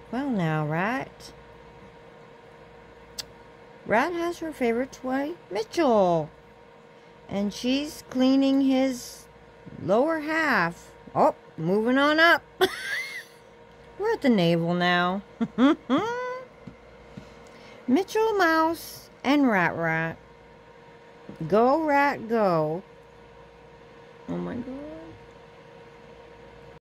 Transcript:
Well now, Rat. Rat has her favorite toy, Mitchell. And she's cleaning his lower half. Oh, moving on up. We're at the navel now. Mitchell Mouse and Rat. Go, Rat, go. Oh my God.